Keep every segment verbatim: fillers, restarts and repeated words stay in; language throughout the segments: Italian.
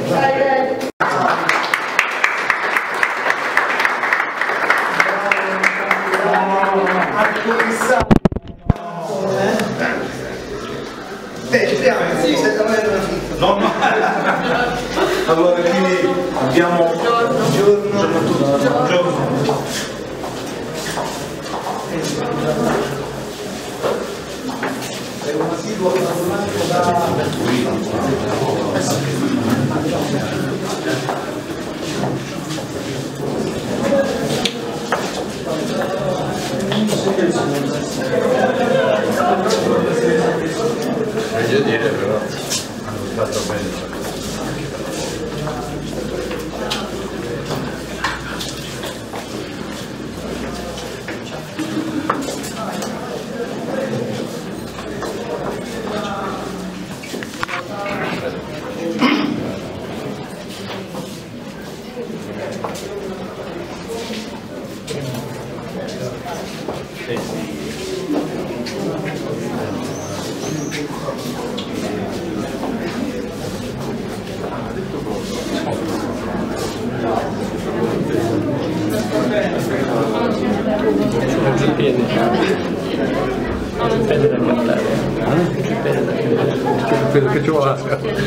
No, no. Allora quindi abbiamo buongiorno a tutti. Buongiorno. È un asiduo problematico Voglio dire però hanno fatto bene. Quello che ci vuole.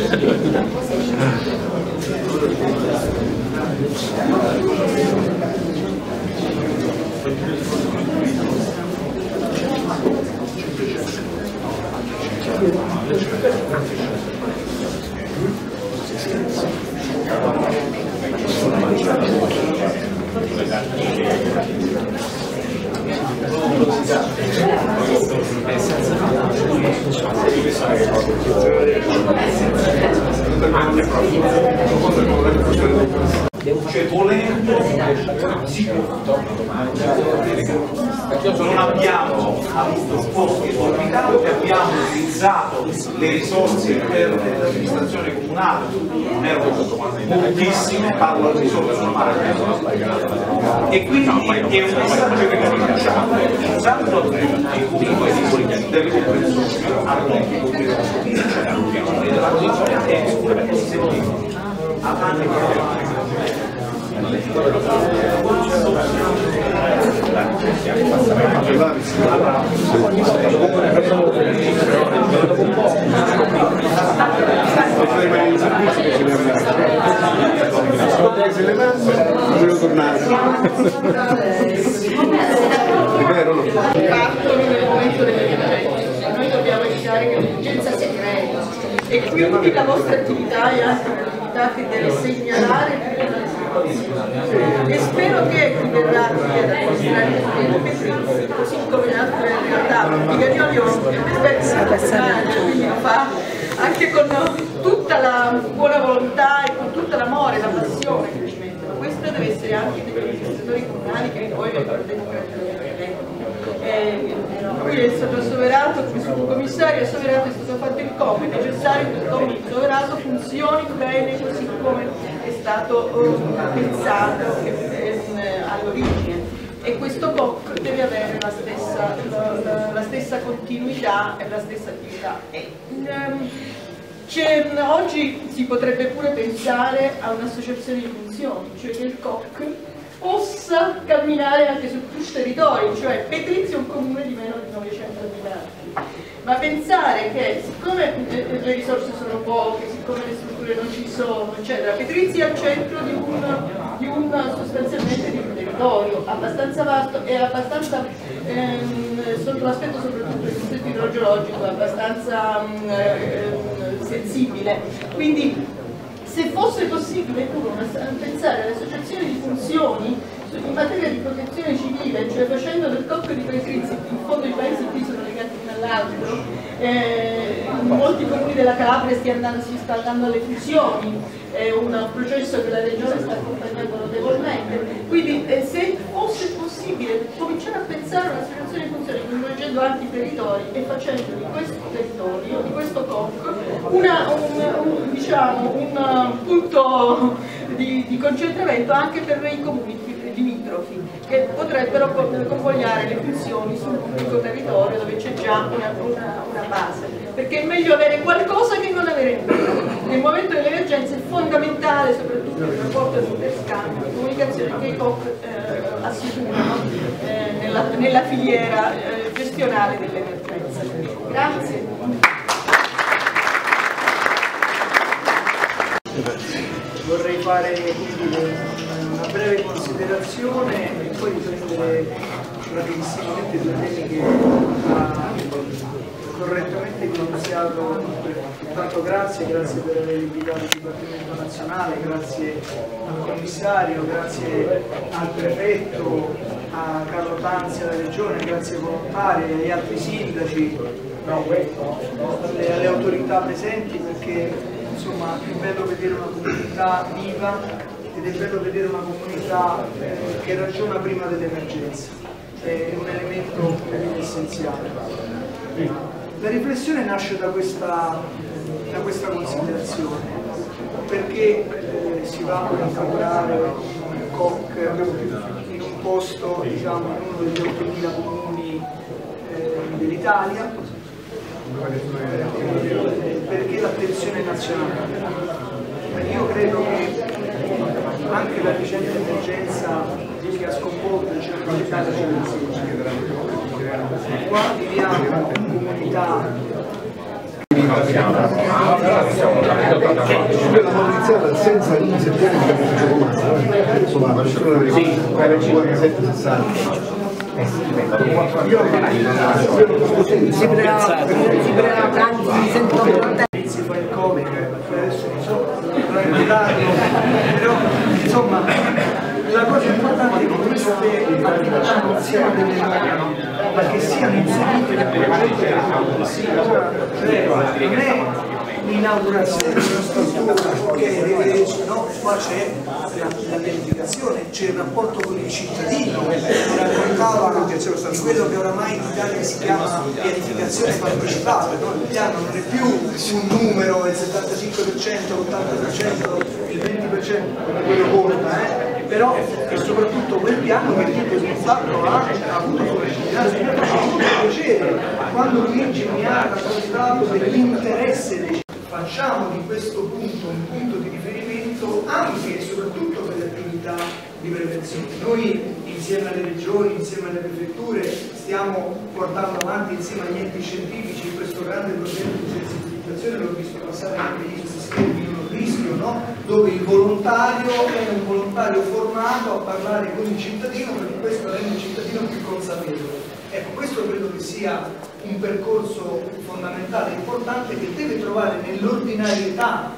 Cioè volendo si può, non abbiamo avuto posti ospitali, abbiamo utilizzato le risorse per l'amministrazione comunale, non erano moltissime, parlo di risorse umane, e quindi è un messaggio che noi facciamo, usando a tutti comunque delle comprensioni della posizione e avanti se le mani volevo tornare. È vero? Nel momento dell'emergenza noi dobbiamo evitare che l'emergenza si crei e quindi la vostra attività è anche un'attività che deve segnalare e spero che qui verrà così come in altre realtà Vigagnoli quindi lo fa anche con tutta la buona volontà e con tutta l'amore, la passione che ci mettono. Questo deve essere anche degli amministratori comunali che poi vengono eh, lui è stato assoverato, il commissario assoverato è stato fatto il come necessario per che il assoverato funzioni bene così come è stato uh, pensato eh, all'origine, e questo C O C deve avere la stessa, la, la stessa continuità e la stessa attività. E, um, oggi si potrebbe pure pensare a un'associazione di funzioni, cioè che il C O C possa camminare anche su più territori, cioè Petrizia è un comune di meno di novecento abitanti, ma pensare che siccome le risorse sono poche, siccome le strutture non ci sono, eccetera, Petrizia è al centro di un, di un sostanzialmente di un territorio abbastanza vasto e abbastanza, ehm, sotto l'aspetto soprattutto del distretto idrogeologico, abbastanza ehm, sensibile. Quindi se fosse possibile pure pensare alle associazioni di funzioni in materia di protezione civile, cioè facendo del C O C di Petrizia, in fondo i paesi qui sono legati l'uno all'altro, eh, in molti comuni della Calabria si, andando, si sta andando alle fusioni, è un processo che la Regione sta accompagnando notevolmente, quindi eh, se fosse possibile cominciare a pensare a un'associazione di funzioni coinvolgendo anche i territori e facendo di questo territorio, di questo C O C, una, un, un, diciamo, un punto di, di concentramento anche per i comuni limitrofi, che potrebbero convogliare le funzioni sul pubblico territorio dove c'è già una, una, una base, perché è meglio avere qualcosa che non avere nulla. nel momento dell'emergenza è fondamentale, soprattutto il rapporto interscambio, la comunicazione che i C O C eh, assicurano eh, nella, nella filiera eh, gestionale dell'emergenza. Grazie. Vorrei fare una breve considerazione e poi riprendere rapidissimamente due temi che ha correttamente evidenziato. Tanto grazie, grazie per aver invitato il Dipartimento Nazionale, grazie al Commissario, grazie al Prefetto, a Carlo Tanzi, alla Regione, grazie ai volontari, agli altri sindaci, alle, alle autorità presenti, perché insomma è bello vedere una comunità viva ed è bello vedere una comunità eh, che ragiona prima dell'emergenza, è un elemento essenziale. La riflessione nasce da questa, da questa considerazione, perché eh, si va a instaurare un C O C in un posto, diciamo, in uno degli ottomila comuni eh, dell'Italia, perché l'attenzione nazionale. Io credo che anche la recente emergenza che ha sconvolto il centro d'Italia ci qua viviamo in comunità la mobilizzata senza iniziativa di Capitolo Romano, insomma, la persona cinquantasette sessanta. Si brava, si brava, anzi mi sento contenta. si fa il Covid, adesso non so, però insomma la cosa importante è che queste attività non siano delle norme, ma che siano inserite nel progetto che sia, cioè non è l'inaugurazione di una struttura che no, qua c'è la, la pianificazione, c'è il rapporto con il cittadino, che raccontava di quello che oramai in Italia si chiama pianificazione partecipata, no? Il piano non è più un numero, il settantacinque per cento, l'ottanta per cento, il venti per cento, come quello conta, eh? Però è soprattutto quel piano che tipo di impatto ha, ha avuto sulla cittadinanza. Mi ha fatto piacere quando Luigi mi ha raccontato dell'interesse dei cittadini. Facciamo di questo punto un punto di riferimento anche e soprattutto per le attività di prevenzione. Noi insieme alle regioni, insieme alle prefetture stiamo portando avanti insieme agli enti scientifici questo grande progetto di sensibilizzazione, l'ho visto passare anche gli sistemi di un rischio, no? Dove il volontario è un volontario formato a parlare con il cittadino, perché questo rende il cittadino più consapevole. Ecco, questo credo che sia un percorso fondamentale e importante che deve trovare nell'ordinarietà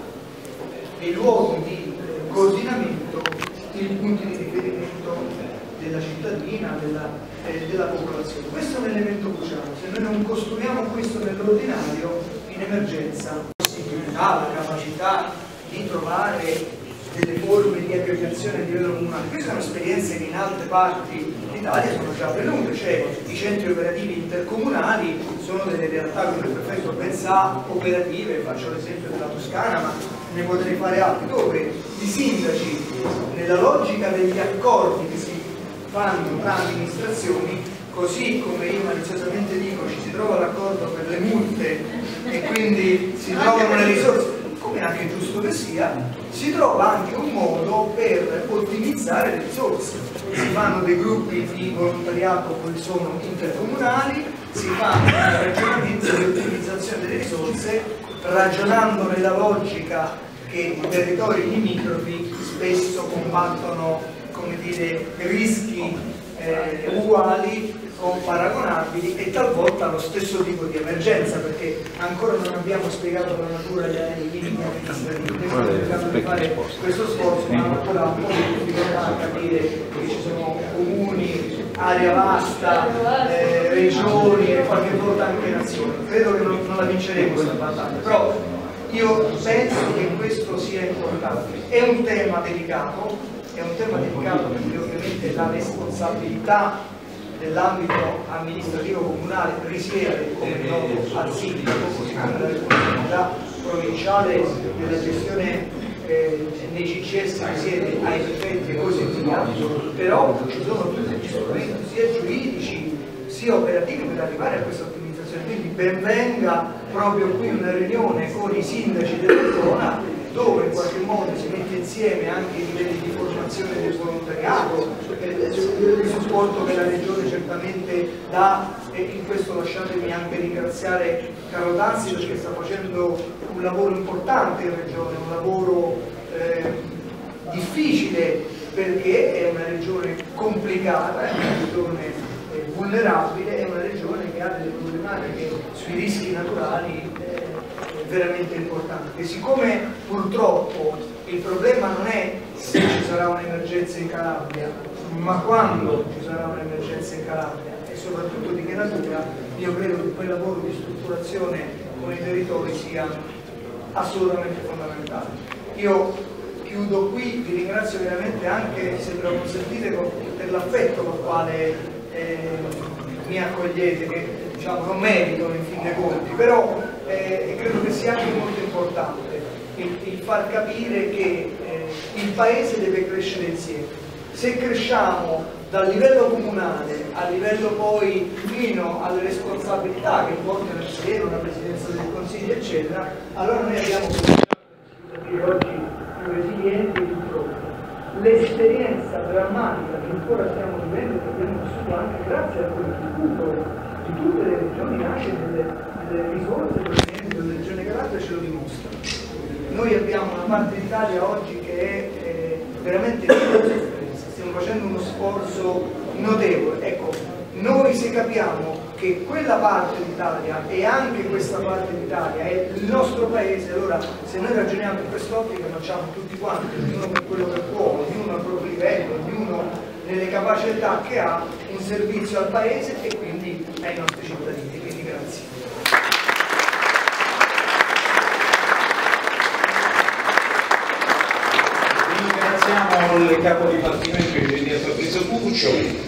dei luoghi di coordinamento i punti di riferimento della cittadina, della, eh, della popolazione. Questo è un elemento cruciale. Se noi non costruiamo questo nell'ordinario, in emergenza, la possibilità, la capacità di trovare delle forme di aggregazione a livello comunale. Queste sono esperienze che in altre parti d'Italia sono già avvenute, cioè i centri operativi intercomunali sono delle realtà, come il prefetto ben sa, operative, faccio l'esempio della Toscana, ma ne potrei fare altri, dove i sindaci, nella logica degli accordi che si fanno tra amministrazioni, così come io maliziosamente dico, ci si trova l'accordo per le multe e quindi si trovano le risorse, come è anche giusto che sia, si trova anche un modo per ottimizzare le risorse. Si fanno dei gruppi di volontariato che sono intercomunali, si fa un ragionamento di ottimizzazione delle risorse, ragionando nella logica che i territori limitrofi spesso combattono, come dire, rischi eh, uguali o paragonabili e talvolta lo stesso tipo di emergenza, perché ancora non abbiamo spiegato la natura dei limiti amministrativi, dobbiamo fare questo sforzo, ma ancora un po' di difficoltà a capire che ci sono comuni, area vasta, eh, regioni e qualche volta anche nazioni. Credo che non, non la vinceremo questa battaglia, però io penso che questo sia importante. È un tema delicato, è un tema delicato perché ovviamente la responsabilità nell'ambito amministrativo comunale risiede, come noto, al sindaco, così come la responsabilità provinciale della gestione eh, nei C C S risiede ai prefetti e così via, però ci sono tutti gli strumenti sia giuridici sia operativi per arrivare a questa ottimizzazione situazione, quindi ben venga proprio qui una riunione con i sindaci della zona dove in qualche modo si mette insieme anche i livelli di formazione del volontariato, il supporto che la Regione certamente dà, e in questo lasciatemi anche ringraziare Carlo Tanzi perché sta facendo un lavoro importante in Regione, un lavoro eh, difficile perché è una regione complicata, è una regione eh, vulnerabile, è una regione che ha delle problematiche sui rischi naturali eh, veramente importanti. E siccome purtroppo il problema non è se ci sarà un'emergenza in Calabria, ma quando ci sarà un'emergenza in Calabria e soprattutto di che natura, io credo che quel lavoro di strutturazione con i territori sia assolutamente fondamentale. Io chiudo qui, vi ringrazio veramente anche, se me lo consentite, per l'affetto con il quale eh, mi accogliete, che diciamo non merito in fin dei conti, però eh, credo che sia anche molto importante il, il far capire che eh, il Paese deve crescere insieme. Se cresciamo dal livello comunale a livello poi fino alle responsabilità che portano a vedere una Presidenza del Consiglio eccetera, allora noi abbiamo oggi più resilienti e più pronti. L'esperienza drammatica che ancora stiamo vivendo, che abbiamo vissuto anche grazie al contributo di tutte le regioni, anche delle, delle risorse provenienti dalla regione Calabria, ce lo dimostra. Noi abbiamo una parte d'Italia oggi che è eh, veramente piena di sofferenza, stiamo facendo uno sforzo notevole. Ecco, noi se capiamo che quella parte d'Italia e anche questa parte d'Italia è il nostro paese, allora se noi ragioniamo in quest'ottica facciamo tutti quanti, ognuno per quello che può, ognuno al proprio livello, ognuno nelle capacità che ha, un servizio al paese e quindi ai nostri cittadini. Quindi grazie. Ringraziamo il capo dipartimento, il ingegner Fabrizio Curcio,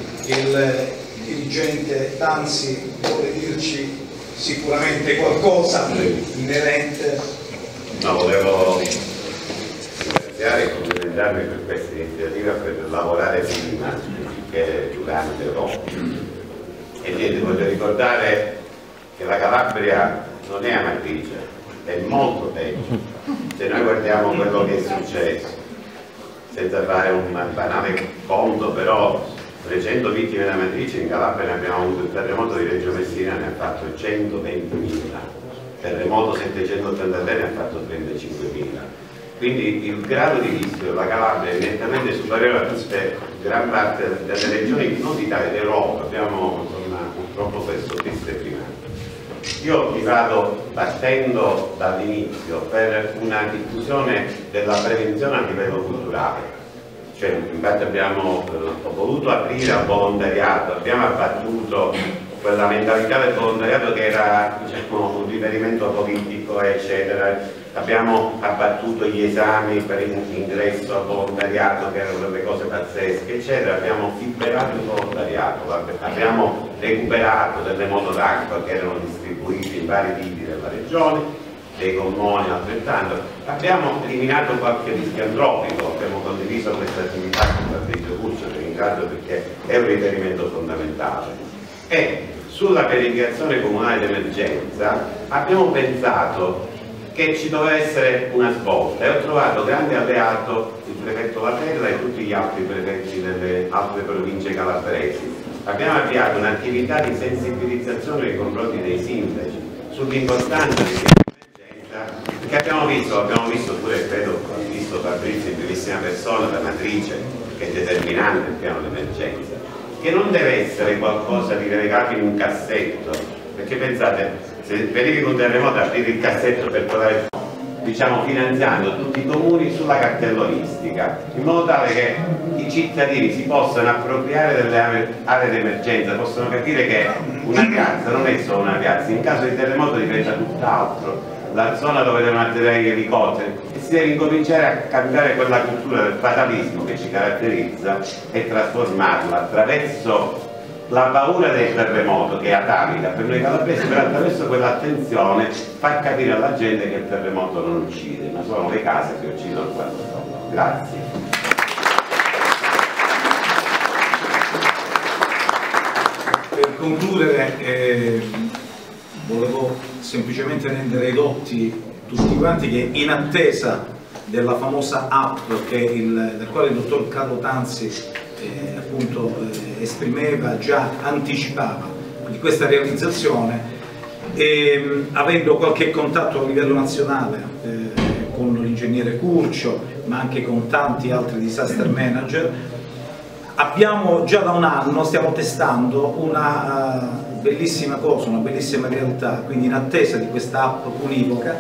il dirigente Tanzi vuole dirci sicuramente qualcosa inerente. No, volevo ringraziare e complimentarmi per questa iniziativa, per lavorare prima che durante o dopo. E niente, voglio ricordare che la Calabria non è Amatrice, è molto peggio. Se noi guardiamo quello che è successo, senza fare un banale conto, però trecento vittime da matrice in Calabria ne abbiamo avuto. Il terremoto di Reggio Messina ne ha fatto centoventimila, il terremoto settecentottantatré ne ha fatto trentacinquemila. Quindi il grado di rischio della Calabria è nettamente superiore a tutte, gran parte delle regioni, non d'Italia, d'Europa. Abbiamo insomma, purtroppo questo triste primato. Io vi vado partendo dall'inizio per una diffusione della prevenzione a livello culturale. Cioè, infatti abbiamo eh, voluto aprire al volontariato, abbiamo abbattuto quella mentalità del volontariato che era, diciamo, un riferimento politico eccetera, abbiamo abbattuto gli esami per l'ingresso al volontariato che erano delle cose pazzesche eccetera, abbiamo liberato il volontariato, abbiamo recuperato delle moto d'acqua che erano distribuite in vari tipi della regione, dei gommoni altrettanto, abbiamo eliminato qualche rischio antropico, abbiamo condiviso questa attività con Fabrizio Curcio, che ringrazio perché è un riferimento fondamentale. E sulla pianificazione comunale d'emergenza abbiamo pensato che ci doveva essere una svolta e ho trovato grande alleato il prefetto Latella e tutti gli altri prefetti delle altre province calabresi. Abbiamo avviato un'attività di sensibilizzazione nei confronti dei sindaci sull'importanza di che abbiamo visto, abbiamo visto pure, credo, ho visto Fabrizio in primissima persona, la matrice, che è determinante il piano d'emergenza, che non deve essere qualcosa di relegato in un cassetto, perché pensate, se verifica un terremoto aprire il cassetto per trovare, diciamo, finanziando tutti i comuni sulla cartellonistica, in modo tale che i cittadini si possano appropriare delle aree d'emergenza, possono capire che una piazza non è solo una piazza, in caso di terremoto diventa tutt'altro. La zona dove devono atterrare gli elicotteri, e si deve incominciare a cambiare quella cultura del fatalismo che ci caratterizza e trasformarla attraverso la paura del terremoto, che è atavica per noi calabresi, però attraverso quell'attenzione fa capire alla gente che il terremoto non uccide, ma sono le case che uccidono quando sono. Grazie. Per concludere, eh, volevo semplicemente rendere edotti tutti quanti che in attesa della famosa app che il, del quale il dottor Carlo Tanzi eh, appunto eh, esprimeva, già anticipava di questa realizzazione, e avendo qualche contatto a livello nazionale eh, con l'ingegnere Curcio, ma anche con tanti altri disaster manager, abbiamo già da un anno, stiamo testando una uh, bellissima cosa, una bellissima realtà, quindi in attesa di questa app univoca,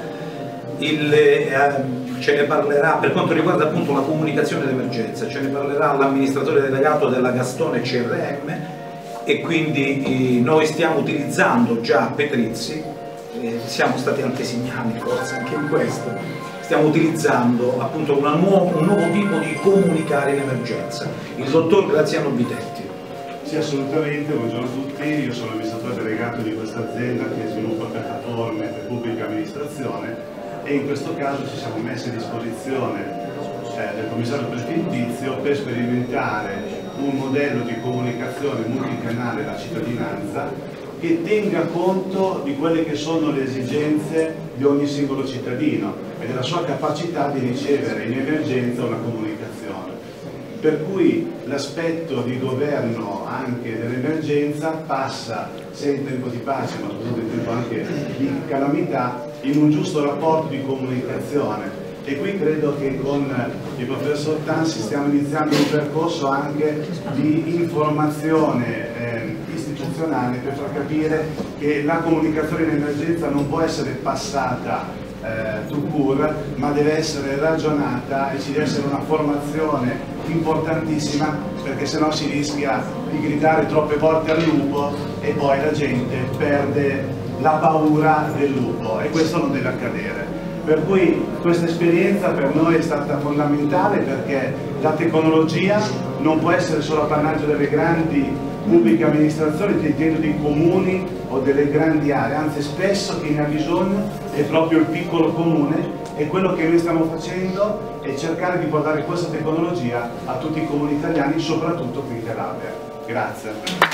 il, eh, ce ne parlerà, per quanto riguarda appunto la comunicazione d'emergenza, ce ne parlerà l'amministratore delegato della Gastone C R M, e quindi eh, noi stiamo utilizzando già Petrizzi, eh, siamo stati antesignani forse anche in questo, stiamo utilizzando appunto una nuovo, un nuovo tipo di comunicare in emergenza. Il dottor Graziano Bitetti. Sì, assolutamente, buongiorno a tutti, io sono amministratore delegato di questa azienda che sviluppa piattaforme per pubblica amministrazione, e in questo caso ci siamo messi a disposizione eh, del commissario prefettizio per sperimentare un modello di comunicazione multicanale alla cittadinanza che tenga conto di quelle che sono le esigenze di ogni singolo cittadino e della sua capacità di ricevere in emergenza una comunicazione. Per cui l'aspetto di governo anche dell'emergenza passa, sia in tempo di pace ma soprattutto in tempo anche di calamità, in un giusto rapporto di comunicazione. E qui credo che con il professor Tanzi stiamo iniziando un percorso anche di informazione eh, istituzionale per far capire che la comunicazione in emergenza non può essere passata eh, tout court, ma deve essere ragionata e ci deve essere una formazione importantissima, perché sennò si rischia di gridare troppe volte al lupo e poi la gente perde la paura del lupo, e questo non deve accadere. Per cui questa esperienza per noi è stata fondamentale, perché la tecnologia non può essere solo appannaggio delle grandi pubbliche amministrazioni, che intendo dei comuni o delle grandi aree, anzi spesso chi ne ha bisogno è proprio il piccolo comune, e quello che noi stiamo facendo è cercare di portare questa tecnologia a tutti i comuni italiani, soprattutto qui in Calabria. Grazie.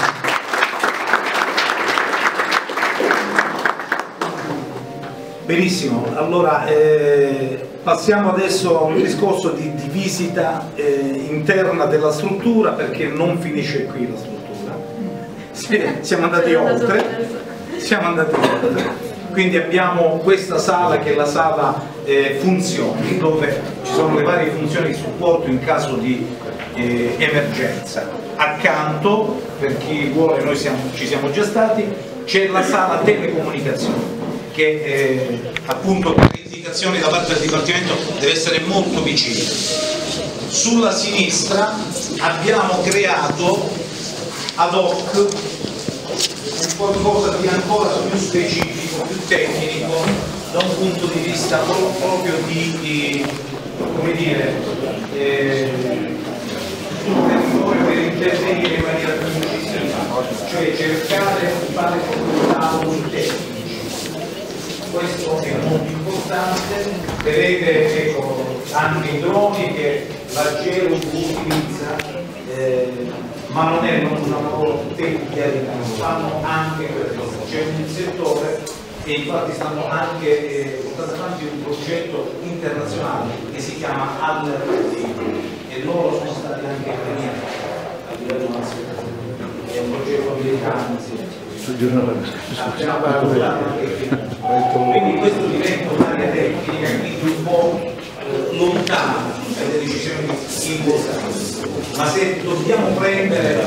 Benissimo, allora eh, passiamo adesso a un discorso di, di visita eh, interna della struttura, perché non finisce qui la struttura. Sì, siamo andati oltre, siamo andati oltre. Quindi abbiamo questa sala che è la sala eh, funzioni, dove ci sono le varie funzioni di supporto in caso di eh, emergenza. Accanto, per chi vuole, noi siamo, ci siamo già stati, c'è la sala telecomunicazioni, che eh, appunto per le indicazioni da parte del Dipartimento deve essere molto vicino. Sulla sinistra abbiamo creato ad hoc un qualcosa di ancora più specifico, più tecnico, da un punto di vista proprio di, di come dire, eh, sul territorio, per intervenire in maniera più incisiva, cioè cercare di fare lavori tecnici. Questo è molto importante. Vedete, ecco, anche i droni che la Geo utilizza, eh, ma non è un lavoro tecnico, fanno anche questo. C'è un settore, e infatti stanno anche eh, portando avanti un progetto internazionale che si chiama A L R T, e loro sono stati anche premiati a livello nazionale. È un progetto americano, sì. Quindi questo diventa un'area tecnica, quindi un po' lontana dalle decisioni importanti, ma se dobbiamo prendere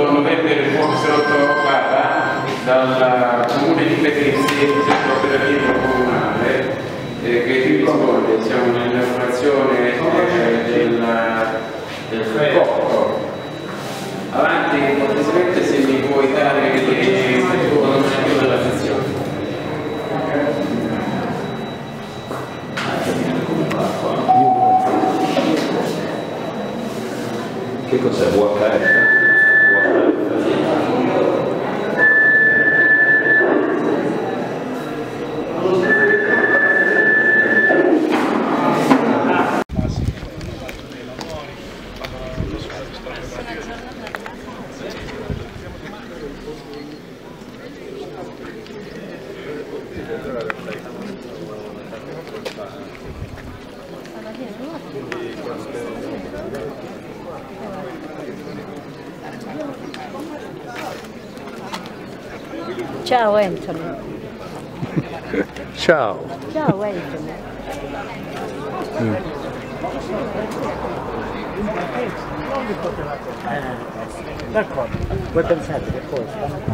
novembre del fondo rotto dal comune di Petrizzi, il centro operativo comunale, eh, che ci risponde, siamo nell'inaugurazione eh, del, del corpo. Avanti, cortesemente, se mi puoi dare il tuo nome della sezione. Che cos'è? U H F? Ciao Anthony. Ciao. Ciao Anthony. Mm. D'accordo, voi pensate che poi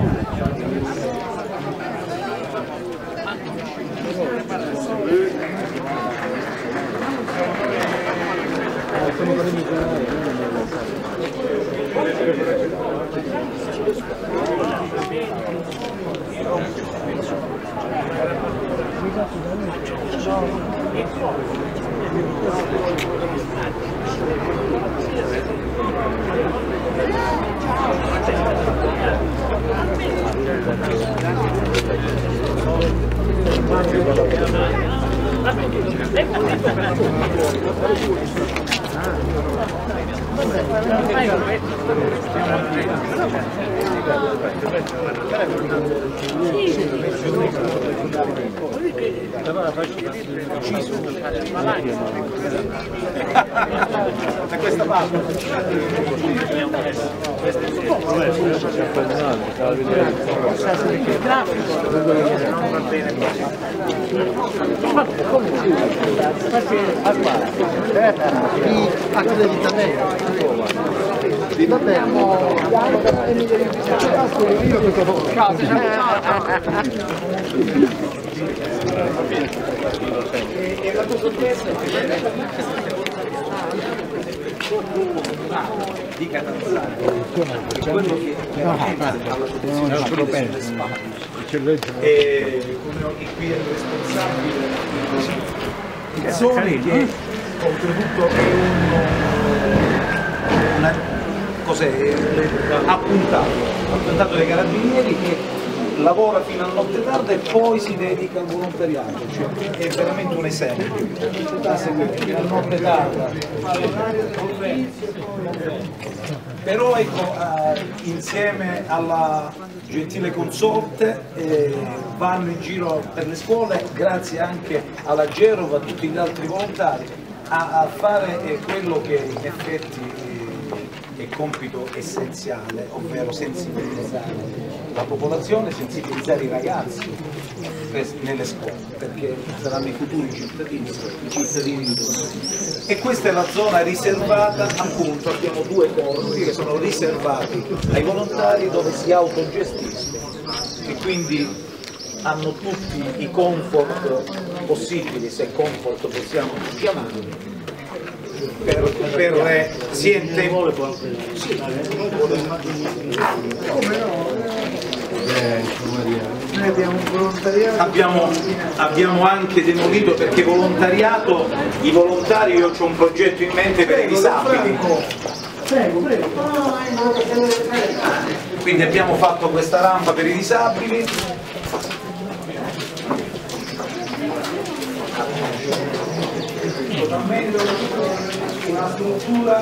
da questa parte e la tua sorpresa di catalizzare quello che alla protezione delle spalle e come qui è il responsabile di zone che oltretutto è una cos'è appuntato appuntato dai carabinieri che lavora fino a notte tarda e poi si dedica al volontariato, cioè è veramente un esempio da seguire fino a notte tarda. Però ecco, eh, insieme alla gentile consorte eh, vanno in giro per le scuole, grazie anche alla Gerova, a tutti gli altri volontari, a, a fare eh, quello che in effetti è compito essenziale, ovvero sensibilizzare la popolazione, sensibilizzare i ragazzi nelle scuole, perché saranno i futuri cittadini, i cittadini di domani. E questa è la zona riservata, appunto, abbiamo due corsi che sono riservati ai volontari dove si autogestiscono e quindi hanno tutti i comfort possibili, se comfort possiamo chiamarli, per, per eh, sia in tempo sì. Come no? Noi abbiamo un volontariato. Abbiamo, abbiamo anche demolito perché volontariato, i volontari, io ho un progetto in mente per i disabili. Prego, prego. Quindi abbiamo fatto questa rampa per i disabili. Totalmente una struttura